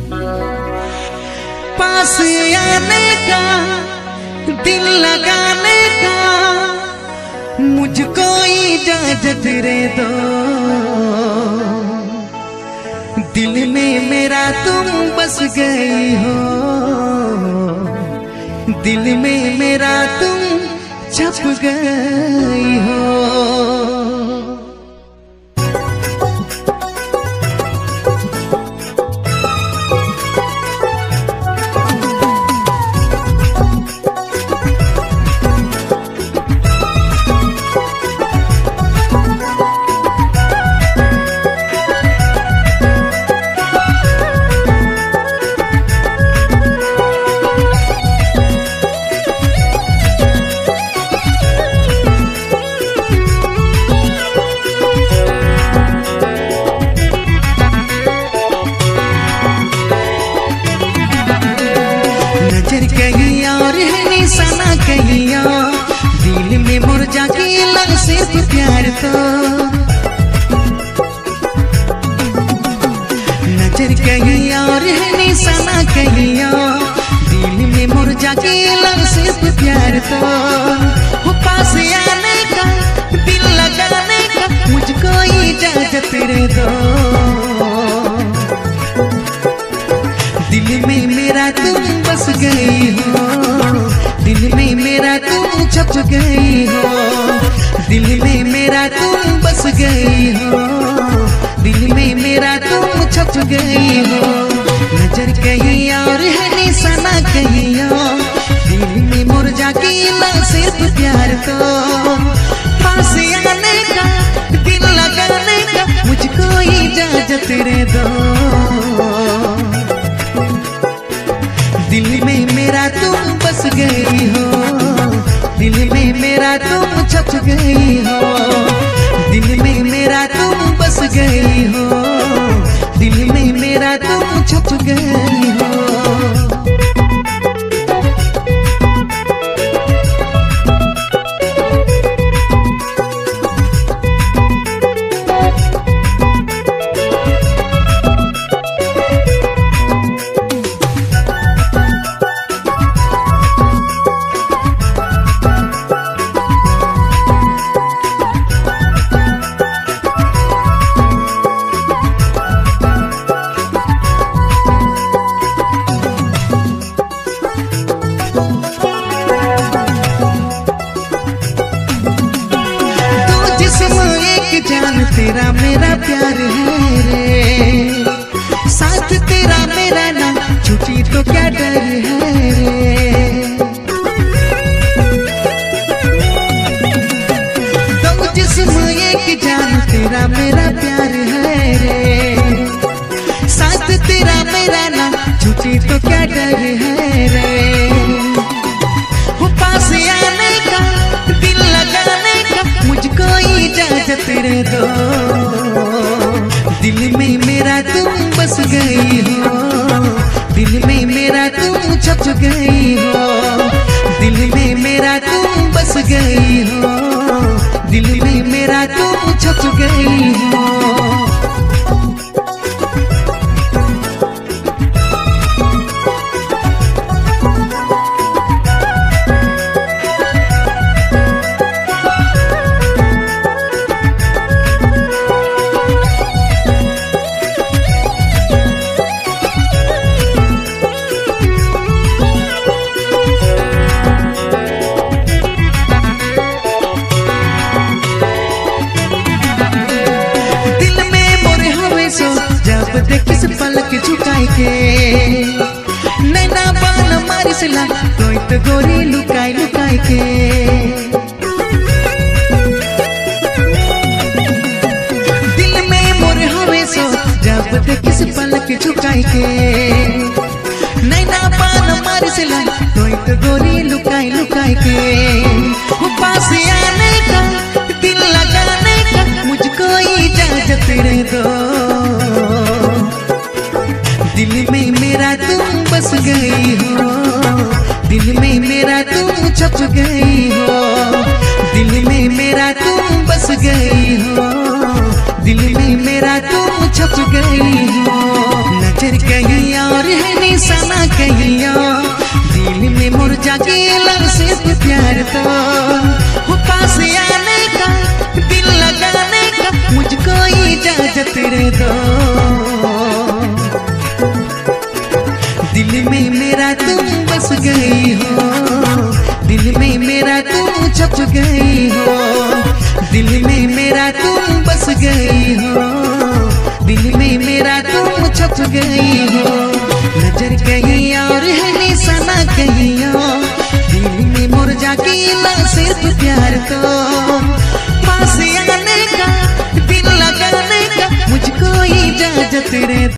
पास आने का, दिल लगाने का मुझको इजाजत रे दो। दिल में मेरा तुम बस गई हो, दिल में मेरा तुम छप गई हो। कहीं और है निशाना कहीं और, दिल में मुरझा के लग सिर्फ प्यार तो। नजर कहीं और है निशाना कहीं और, दिल में मुरझा के लग सिर्फ प्यार तो। वो पास आने का, दिल लगाने का मुझको इजाजत रे दो। दिल में मेरा तुम बस गई हो, दिल में मेरा तुम छप गई हो। दिल में मेरा तुम बस गई हो, दिल में मेरा तुम छप गई हो। नजर कहीं और है निशाना कहीं और, दिल में मुरझा के ना सिर्फ प्यार तो। पास आने का, दिल लगाने का मुझको इजाजत रे दो। दिल में मेरा तुम बस गई हो, दिल में मेरा तुम छप गई हो। दिल में मेरा तुम बस गई हो, दिल में मेरा तुम छप गई हो। जान तेरा मेरा प्यार है रे, साथ तेरा मेरा ना छुट्टी तो क्या डर है रे। दो जिस्म एक जान तेरा मेरा प्यार है रे, साथ तेरा मेरा ना छुट्टी तो क्या डर है रे। वो पास आने का, दिल लगाने का मुझको इजाजत रे दो। दिल में मेरा तुम बस गई हो, दिल में मेरा तुम छप गई हो। दिल में मेरा तुम बस गई हो, दिल में मेरा तुम छप गई हो। किस पलक झुकाई के नैना बान मारी सिला कोई तो गोरी लुकाई लुकाई के। दिल में मोर हवे सो जब देख किस पलक झुकाई के नैना बान मारी सिला कोई तो गोरी लुकाई लुकाई के। पास आने का, दिल लगाने का मुझको इजाजत रे दो। दिल में मेरा तुम बस गई हो, दिल में मेरा तुम छप गई हो। दिल में मेरा तुम बस गई हो, दिल में मेरा तुम छप गई हो। नजर कहीं और निशाना कहियो, दिल में मुरझा के लग सिर्फ प्यार तो हो पास आने का, दिल लगाने का मुझको इजाजत दो। दिल में मेरा तुम बस गई हो, दिल में मेरा तुम छप गई हो, दिल में मेरा तुम बस गई हो, दिल में मेरा तुम छप गई हो। नजर कहीं और है निशाना कहीं और, दिल में मुरझा के ना सिर्फ प्यार तो पास आने का, दिल लगाने का मुझको इजाजत दे।